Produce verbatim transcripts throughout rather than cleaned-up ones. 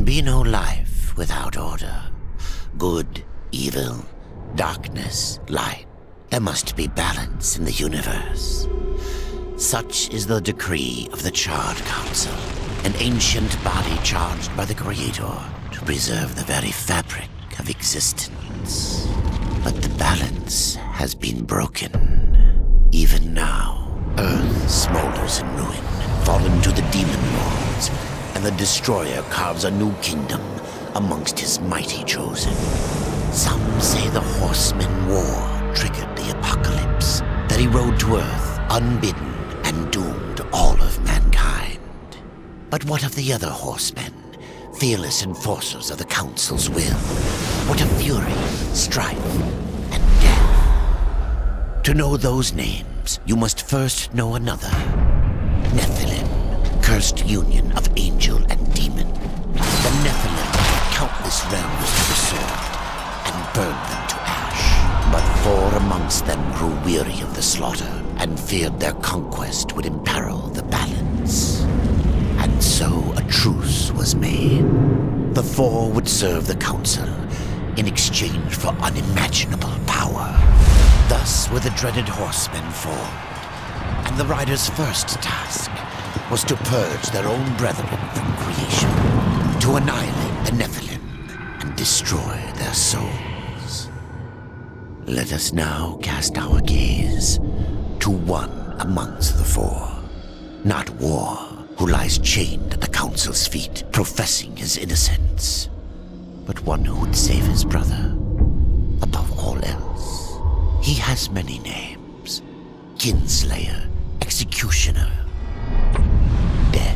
be no life without order. Good, evil, darkness, light. There must be balance in the universe. Such is the decree of the Charred Council, an ancient body charged by the Creator to preserve the very fabric of existence. But the balance has been broken. Even now, Earth smolders in ruin, fallen to the Demon Lords, and the Destroyer carves a new kingdom amongst his mighty chosen. Some say the Horseman War triggered the apocalypse, that he rode to Earth unbidden and doomed all of mankind. But what of the other horsemen, fearless enforcers of the Council's will? What of fury, strife, and death? To know those names, you must first know another. Nephilim, cursed union of angel and demon. The Nephilim had countless realms to pursue and burned them to ash. But four amongst them grew weary of the slaughter and feared their conquest would imperil the balance. And so a truce was made. The four would serve the Council in exchange for unimaginable power. Thus were the dreaded horsemen formed, and the riders' first task was to purge their own brethren from creation, to annihilate the Nephilim and destroy their souls. Let us now cast our gaze to one amongst the four, not War, who lies chained at the Council's feet, professing his innocence, but one who would save his brother above all else. He has many names: Kinslayer, Executioner, Death.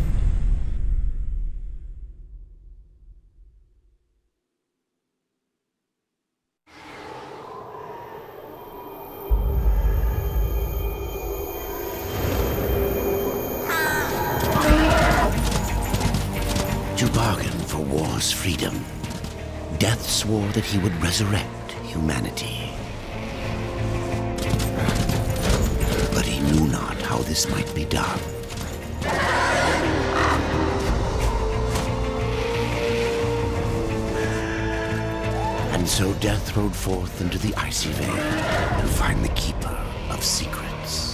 To bargain for war's freedom, Death swore that he would resurrect humanity. But he knew not how this might be done. And so Death rode forth into the icy veil to find the Keeper of Secrets.